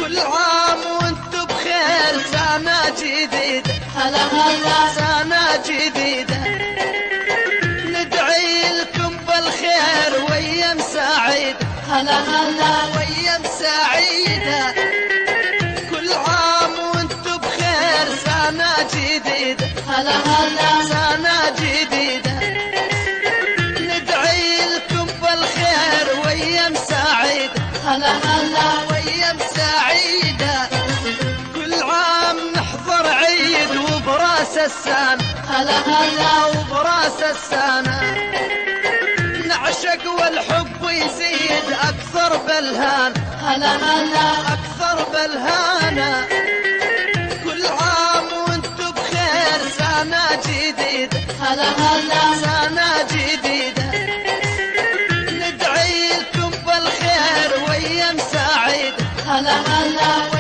كل عام وانتم بخير، سنة جديدة هلا هلا سنة جديدة، ندعي لكم بالخير وايام سعيدة. هلا هلا وايام سعيدة، كل عام وانتم بخير، سنة جديدة. هلا هلا سنة جديدة، ندعي لكم بالخير وايام سعيدة. هلا هلا وايام سعيدة، كل عام نحضر عيد وبراس السنة. هلا هلا وبراس السنة نعشق والحب يزيد أكثر بالهان. هلا هلا أكثر بالهانا، كل عام وانتم بخير، سنة جديدة. هلا هلا سنة جديدة، ندعي لكم بالخير وايام سعيدة. هلا هلا